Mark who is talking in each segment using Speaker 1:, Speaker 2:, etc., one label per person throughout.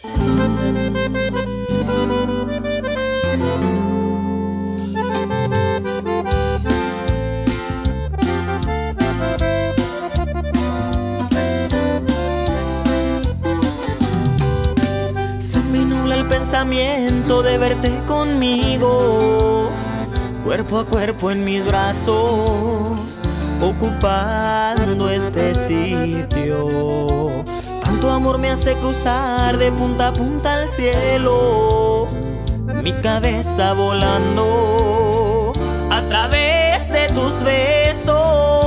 Speaker 1: Se me nubla el pensamiento de verte conmigo, cuerpo a cuerpo en mis brazos, ocupando este sitio. Tanto amor me hace cruzar de punta a punta al cielo, mi cabeza volando a través de tus besos.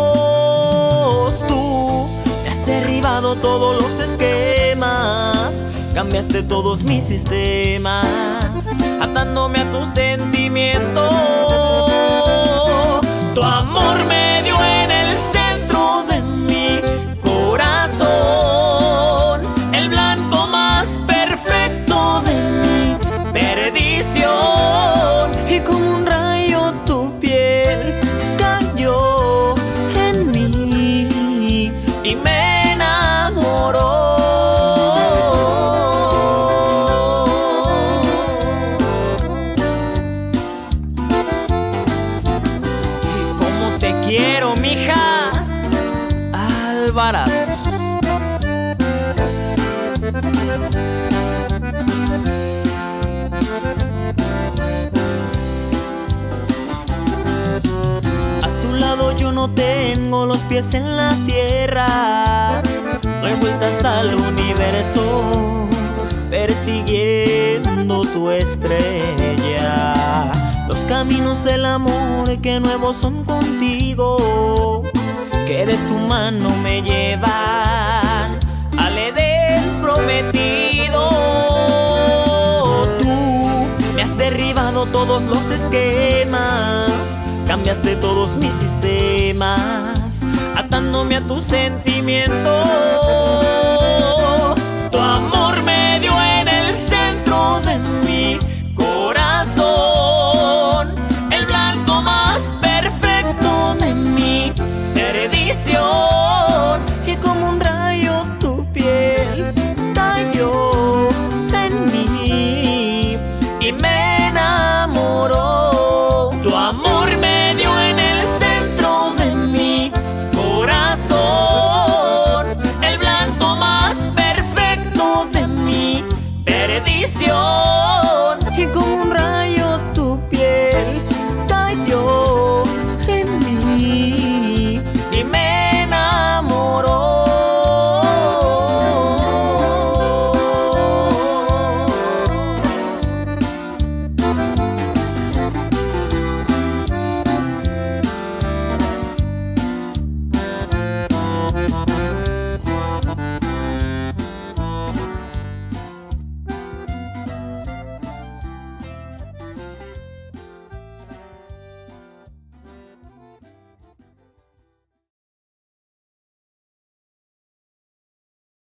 Speaker 1: Tú me has derribado todos los esquemas, cambiaste todos mis sistemas, atándome a tus sentimientos. Tu amor me dio en el centro de mi corazón, el blanco más perfecto de mi perdición. Y como un rayo tu piel cayó en mí y me enamoró. Te quiero, mija. Alvarado. A tu lado yo no tengo los pies en la tierra, doy vueltas al universo persiguiendo tu estrella. Los caminos del amor que nuevos son contigo, que de tu mano me llevan al Edén prometido. Tú me has derribado todos los esquemas, cambiaste todos mis sistemas, atándome a tus sentimientos.